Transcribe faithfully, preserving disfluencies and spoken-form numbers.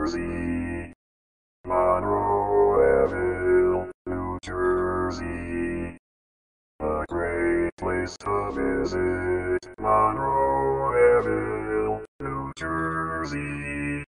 Jersey. Monroeville, New Jersey. A great place to visit. Monroeville, New Jersey.